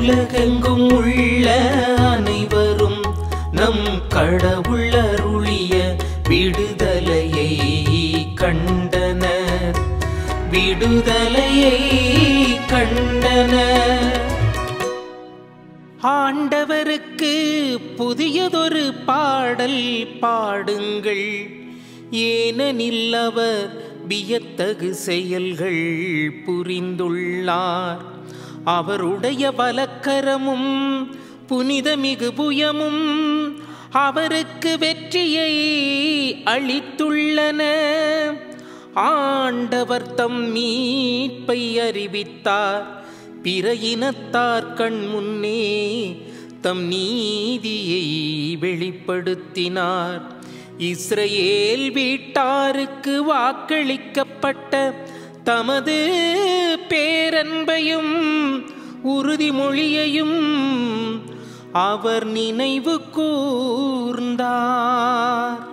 உலகெங்கும் உள்ள அனைவரும் நம் கடவுள் அருளிய விடுதலையை கண்டனர், விடுதலையை கண்டனர். ஆண்டவருக்கு புதியதொரு பாடல் பாடுங்கள், ஏனெனில் அவர் வியத்தகு செயல்கள் புரிந்துள்ளார். அவருடைய வலக்கரமும் புனிதமிகு புயமும் அவருக்கு வெற்றியை அளித்துள்ளன. ஆண்டவர் தம் மீட்பை அறிவித்தார், பிற இனத்தார் கண் முன்னே தம் நீதியை வெளிப்படுத்தினார். இஸ்ரவேல் வீட்டாருக்கு வாக்களிக்கப்பட்ட தமது பேரன்பையும் உறுதிமொழியையும் அவர் நினைவு கூர்ந்தார்.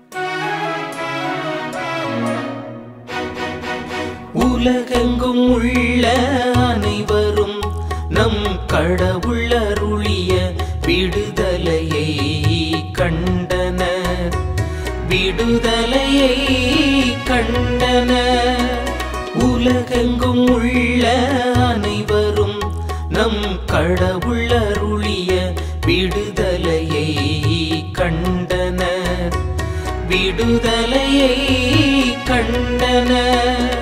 உலகெங்கும் உள்ள அனைவரும் நம் கடவுள் அருளிய விடுதலையை கண்டனர், விடுதலையை கண்டனர். உலகெங்கும் உள்ள அனைவரும் நம் கடவுள் அருளிய விடுதலையை கண்டனர், விடுதலையை கண்டனர்.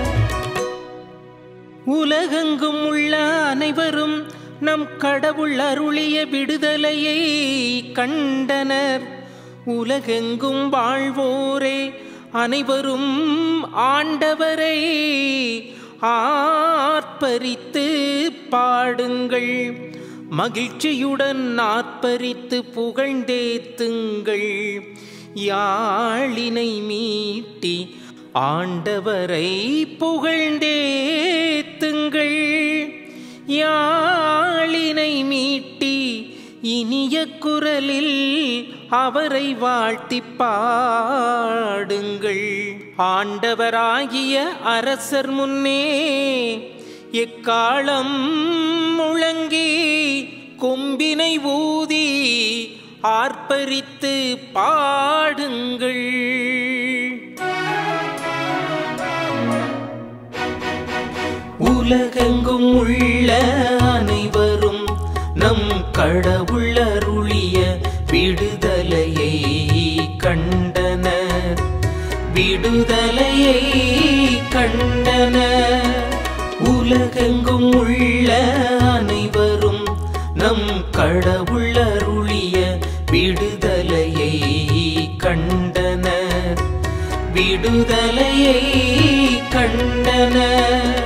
உலகெங்கும் உள்ள அனைவரும் நம் கடவுள் அருளிய விடுதலையை கண்டனர். உலகெங்கும் வாழ்வோரே அனைவரும் ஆண்டவரை ஆர்ப்பரித்து பாடுங்கள், மகிழ்ச்சியுடன் ஆர்ப்பரித்து புகழ்ந்தேத்துங்கள். யாழினை மீட்டி ஆண்டவரை புகழ்ந்தேத்துங்கள், யாழினை மீட்டி இனிய குரலில் அவரை வாழ்த்தி பாடுங்கள். ஆண்டவராகிய அரசர் முன்னே எக்காளம் முழங்கி கொம்பினை ஊதி ஆர்ப்பரித்து பாடுங்கள். உலகெங்கும் உள்ள அனைவரும் நம் கடவுள் அருளிய விடுதலையை கண்டனர், விடுதலையை கண்டனர். உலகெங்கும் உள்ள அனைவரும் நம் கடவுள் அருளிய விடுதலையை கண்டனர், விடுதலையை கண்டனர்.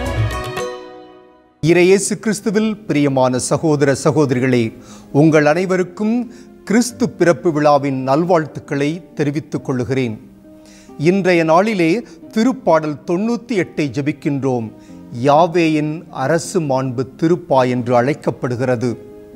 இறையேசு கிறிஸ்துவில் பிரியமான சகோதர சகோதரிகளே, உங்கள் அனைவருக்கும் கிறிஸ்து பிறப்பு விழாவின் நல்வாழ்த்துக்களை தெரிவித்துக் கொள்கிறேன். இன்றைய நாளிலே திருப்பாடல் 98 ஜெபிக்கின்றோம். யாவேயின் அரசு மாண்பு திருப்பா என்று அழைக்கப்படுகிறது.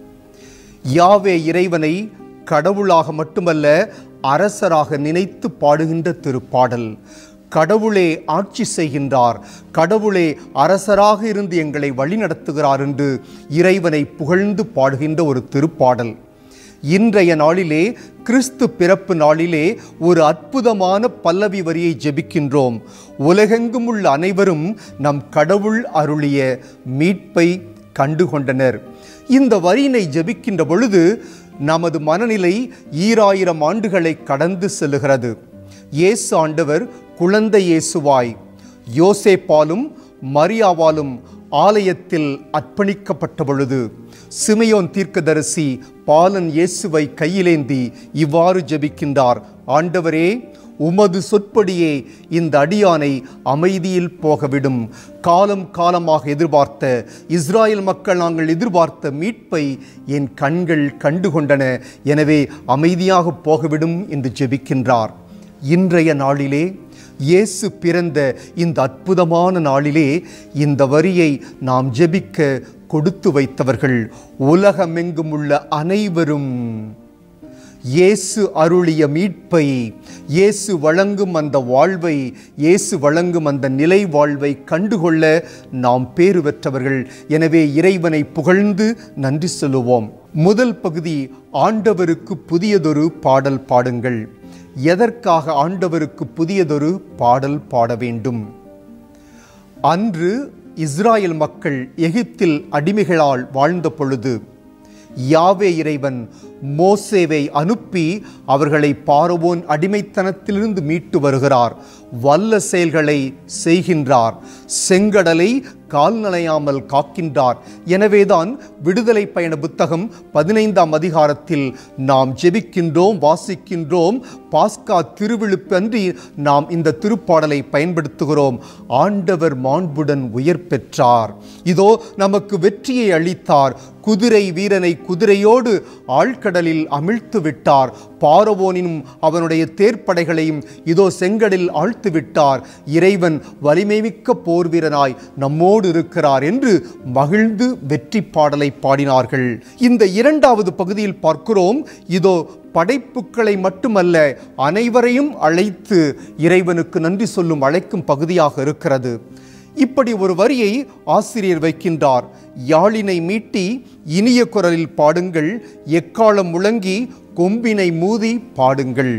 யாவே இறைவனை கடவுளாக மட்டுமல்ல அரசராக நினைத்து பாடுகின்ற திருப்பாடல். கடவுளே ஆட்சி செய்கின்றார், கடவுளே அரசராக இருந்து எங்களை வழிநடத்துகிறார் என்று இறைவனை புகழ்ந்து பாடுகின்ற ஒரு திருப்பாடல். இன்றைய நாளிலே கிறிஸ்து பிறப்பு நாளிலே ஒரு அற்புதமான பல்லவி வரியை ஜெபிக்கின்றோம். உலகெங்கும் உள்ள அனைவரும் நம் கடவுள் அருளிய மீட்பை கண்டுகொண்டனர். இந்த வரியினை ஜெபிக்கின்ற பொழுது நமது மனநிலை 2000 ஆண்டுகளை கடந்து செல்லுகிறது. இயேசு ஆண்டவர் குழந்தை இயேசுவாய் யோசேப்பாலும் மரியாவாலும் ஆலயத்தில் அர்ப்பணிக்கப்பட்ட பொழுது சிமியோன் தீர்க்கதரிசி பாலன் இயேசுவை கையிலேந்தி இவ்வாறு ஜெபிக்கின்றார். ஆண்டவரே, உமது சொற்படியே இந்த அடியானை அமைதியில் போகவிடும். காலம் காலமாக எதிர்பார்த்த இஸ்ராயல் மக்கள் நாங்கள் எதிர்பார்த்த மீட்பை என் கண்கள் கண்டுகொண்டன, எனவே அமைதியாக போகவிடும் என்று ஜெபிக்கின்றார். இன்றைய நாளிலே இயேசு பிறந்த இந்த அற்புதமான நாளிலே இந்த வரியை நாம் ஜெபிக்க கொடுத்து வைத்தவர்கள் உலகமெங்கும் உள்ள அனைவரும். இயேசு அருளிய மீட்பை, இயேசு வழங்கும் அந்த வாழ்வை, இயேசு வழங்கும் அந்த நிலை வாழ்வை கண்டுகொள்ள நாம் பேறு பெற்றவர்கள். எனவே இறைவனை புகழ்ந்து நன்றி சொல்லுவோம். முதல் பகுதி, ஆண்டவருக்கு புதியதொரு பாடல் பாடுங்கள். எதற்காக ஆண்டவருக்கு புதியதொரு பாடல் பாட வேண்டும்? அன்று இஸ்ராயல் மக்கள் எகிப்தில் அடிமைகளால் வாழ்ந்த பொழுது யாவே இறைவன் மோசேவை அனுப்பி அவர்களை பார்வோன் அடிமைத்தனத்திலிருந்து மீட்டு வருகிறார். வல்ல செயல்களை செய்கின்றார். செங்கடலை கால் நனையாமல் காக்கின்றார். எனவேதான் விடுதலை பயண புத்தகம் 15ஆம் அதிகாரத்தில் நாம் ஜெபிக்கின்றோம், வாசிக்கின்றோம். பாஸ்கா திருவிழுப்பு அன்றி நாம் இந்த திருப்பாடலை பயன்படுத்துகிறோம். ஆண்டவர் மாண்புடன் உயிர் பெற்றார், இதோ நமக்கு வெற்றியை அளித்தார். குதிரை வீரனை குதிரையோடு ஆழ்கடலில் அமிழ்த்து விட்டார். பார்வோனினும் அவனுடைய தேர்ப்படைகளையும் இதோ செங்கடலில் ஆழ்த்து விட்டார். இறைவன் வலிமைமிக்க போர் வீரனாய் நம்மோடு இருக்கிறார் என்று மகிழ்ந்து வெற்றி பாடலை பாடினார்கள். இந்த இரண்டாவது பகுதியில் பார்க்கிறோம், இதோ படைப்புக்களை மட்டுமல்ல அனைவரையும் அழைத்து இறைவனுக்கு நன்றி சொல்லும் அழைக்கும் பகுதியாக இருக்கிறது. இப்படி ஒரு வரியை ஆசிரியர் வைக்கின்றார். யாழினை மீட்டி இனிய குரலில் பாடுங்கள், எக்காலம் முழங்கி கொம்பினை மூதி பாடுங்கள்.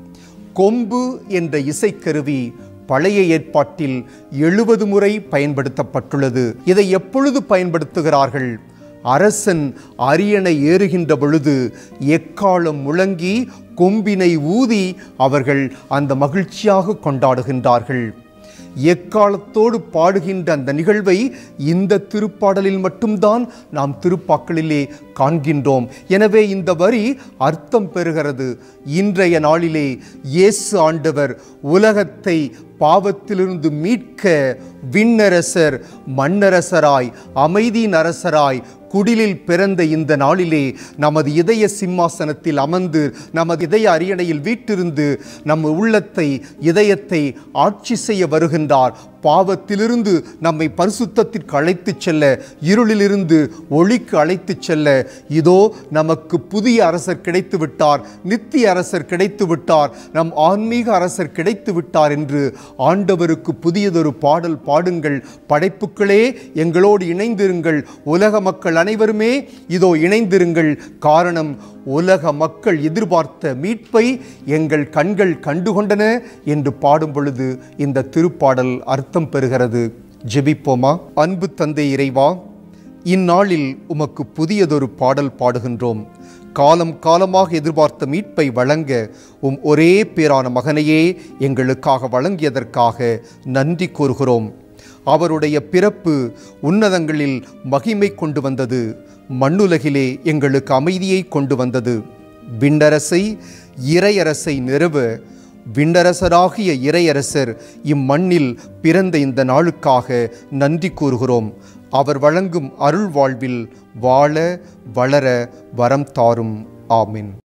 கொம்பு என்ற இசைக்கருவி பழைய ஏற்பாட்டில் 70 முறை பயன்படுத்தப்பட்டுள்ளது. இதை எப்பொழுது பயன்படுத்துகிறார்கள்? அரசன் அரியணை ஏறுகின்ற பொழுது எக்காலம் முழங்கி கொம்பினை ஊதி அவர்கள் அந்த மகிழ்ச்சியாக கொண்டாடுகின்றார்கள். எக்காலத்தோடு பாடுகின்ற அந்த நிகழ்வை இந்த திருப்பாடலில் மட்டும்தான் நாம் திருப்பாக்களிலே காண்கின்றோம். எனவே இந்த வரி அர்த்தம் பெறுகிறது. இன்றைய நாளிலே இயேசு ஆண்டவர் உலகத்தை பாவத்திலிருந்து மீட்க விண்ணரசர் மண்ணரசராய் அமைதியின் அரசராய் குடிலில் பிறந்த இந்த நாளிலே நமது இதய சிம்மாசனத்தில் அமர்ந்து நமது இதய அரியணையில் வீற்றிருந்து நம் உள்ளத்தை இதயத்தை ஆட்சி செய்ய வருகின்றார். பாவத்திலிருந்து நம்மை பரிசுத்தத்திற்கு அழைத்துச் செல்ல, இருளிலிருந்து ஒளிக்கு அழைத்துச் செல்ல இதோ நமக்கு புதிய அரசர் கிடைத்து விட்டார், நித்திய அரசர் கிடைத்து விட்டார், நம் ஆன்மீக அரசர் கிடைத்து விட்டார் என்று ஆண்டவருக்கு புதியதொரு பாடல் பாடுங்கள். படைப்புக்களே எங்களோடு இணைந்திருங்கள். உலக மக்கள் அனைவருமே இதோ இணைந்திருங்கள். காரணம், உலக மக்கள் எதிர்பார்த்த மீட்பை எங்கள் கண்கள் கண்டுகொண்டன என்று பாடும் பொழுது இந்த திருப்பாடல் அர்த்தம் பெறுகிறது. ஜெபிப்போமா? அன்பு தந்தை இறைவா, இந்நாளில் உமக்கு புதியதொரு பாடல் பாடுகின்றோம். காலம் காலமாக எதிர்பார்த்த மீட்பை வழங்க ஒரே பேரான மகனையே எங்களுக்காக வழங்கியதற்காக நன்றி கூறுகிறோம். அவருடைய பிறப்பு உன்னதங்களில் மகிமை கொண்டு வந்தது, மண்ணுலகிலே எங்களுக்கு அமைதியை கொண்டு வந்தது. விண்ணரசை இறையரசை நிறுவ விண்ணரசராகிய இறையரசர் இம்மண்ணில் பிறந்த இந்த நாளுக்காக நன்றி கூறுகிறோம். அவர் வழங்கும் அருள் வாழ்வில் வாழ வளர வரம் தாரும். ஆமென்.